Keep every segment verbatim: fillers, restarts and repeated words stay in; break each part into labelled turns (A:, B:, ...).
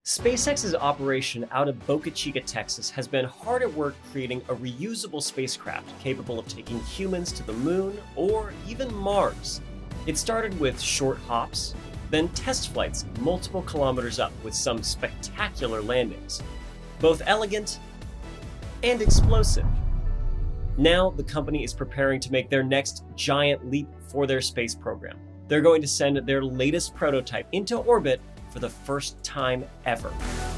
A: SpaceX's operation out of Boca Chica, Texas has been hard at work creating a reusable spacecraft capable of taking humans to the moon or even Mars. It started with short hops, then test flights multiple kilometers up with some spectacular landings, both elegant and explosive. Now the company is preparing to make their next giant leap for their space program. They're going to send their latest prototype into orbit for the first time ever.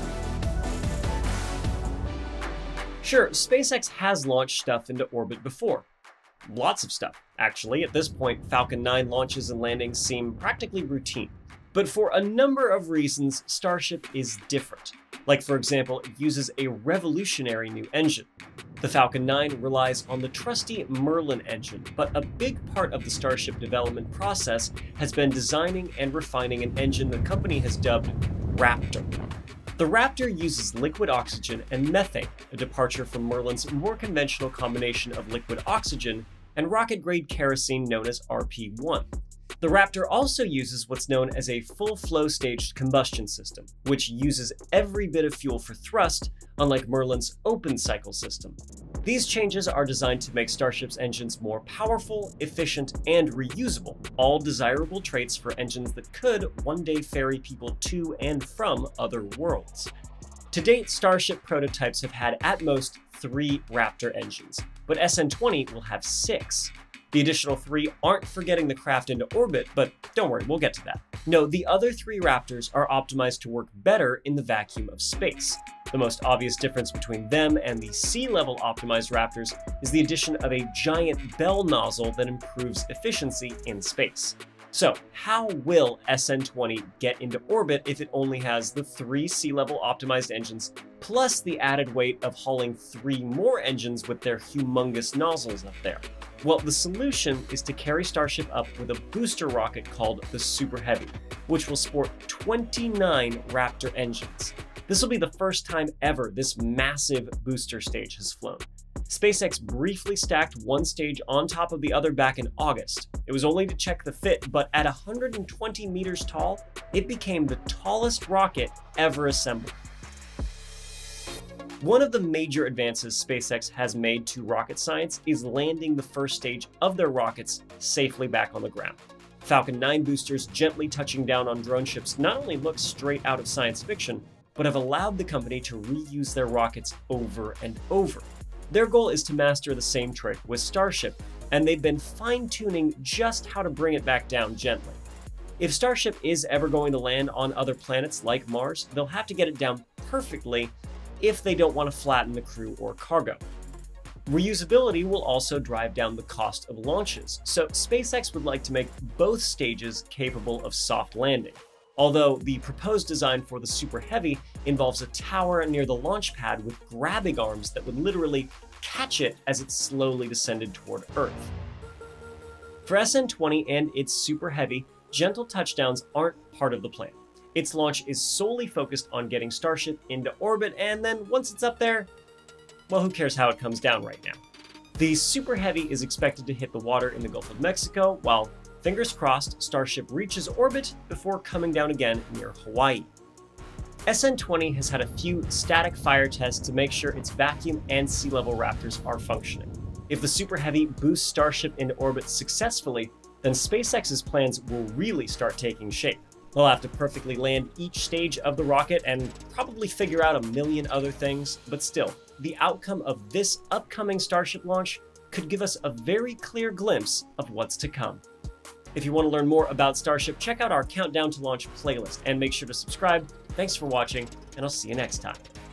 A: Sure, SpaceX has launched stuff into orbit before. Lots of stuff, actually. At this point, Falcon nine launches and landings seem practically routine. But for a number of reasons, Starship is different. Like, for example, it uses a revolutionary new engine. The Falcon nine relies on the trusty Merlin engine, but a big part of the Starship development process has been designing and refining an engine the company has dubbed Raptor. The Raptor uses liquid oxygen and methane, a departure from Merlin's more conventional combination of liquid oxygen and rocket-grade kerosene known as R P one. The Raptor also uses what's known as a full flow staged combustion system, which uses every bit of fuel for thrust, unlike Merlin's open cycle system. These changes are designed to make Starship's engines more powerful, efficient, and reusable, all desirable traits for engines that could one day ferry people to and from other worlds. To date, Starship prototypes have had at most three Raptor engines, but S N twenty will have six. The additional three aren't for getting the craft into orbit, but don't worry, we'll get to that. No, the other three Raptors are optimized to work better in the vacuum of space. The most obvious difference between them and the sea-level optimized Raptors is the addition of a giant bell nozzle that improves efficiency in space. So, how will S N twenty get into orbit if it only has the three sea-level optimized engines, plus the added weight of hauling three more engines with their humongous nozzles up there? Well, the solution is to carry Starship up with a booster rocket called the Super Heavy, which will sport twenty-nine Raptor engines. This will be the first time ever this massive booster stage has flown. SpaceX briefly stacked one stage on top of the other back in August. It was only to check the fit, but at one hundred twenty meters tall, it became the tallest rocket ever assembled. One of the major advances SpaceX has made to rocket science is landing the first stage of their rockets safely back on the ground. Falcon nine boosters gently touching down on drone ships not only look straight out of science fiction, but have allowed the company to reuse their rockets over and over. Their goal is to master the same trick with Starship, and they've been fine-tuning just how to bring it back down gently. If Starship is ever going to land on other planets like Mars, they'll have to get it down perfectly if they don't want to flatten the crew or cargo. Reusability will also drive down the cost of launches, so SpaceX would like to make both stages capable of soft landing. Although the proposed design for the Super Heavy involves a tower near the launch pad with grabbing arms that would literally catch it as it slowly descended toward Earth. For S N twenty and its Super Heavy, gentle touchdowns aren't part of the plan. Its launch is solely focused on getting Starship into orbit, and then once it's up there, well, who cares how it comes down right now? The Super Heavy is expected to hit the water in the Gulf of Mexico, while, fingers crossed, Starship reaches orbit before coming down again near Hawaii. S N twenty has had a few static fire tests to make sure its vacuum and sea-level Raptors are functioning. If the Super Heavy boosts Starship into orbit successfully, then SpaceX's plans will really start taking shape. They'll have to perfectly land each stage of the rocket and probably figure out a million other things, but still, the outcome of this upcoming Starship launch could give us a very clear glimpse of what's to come. If you want to learn more about Starship, check out our Countdown to Launch playlist and make sure to subscribe. Thanks for watching, and I'll see you next time.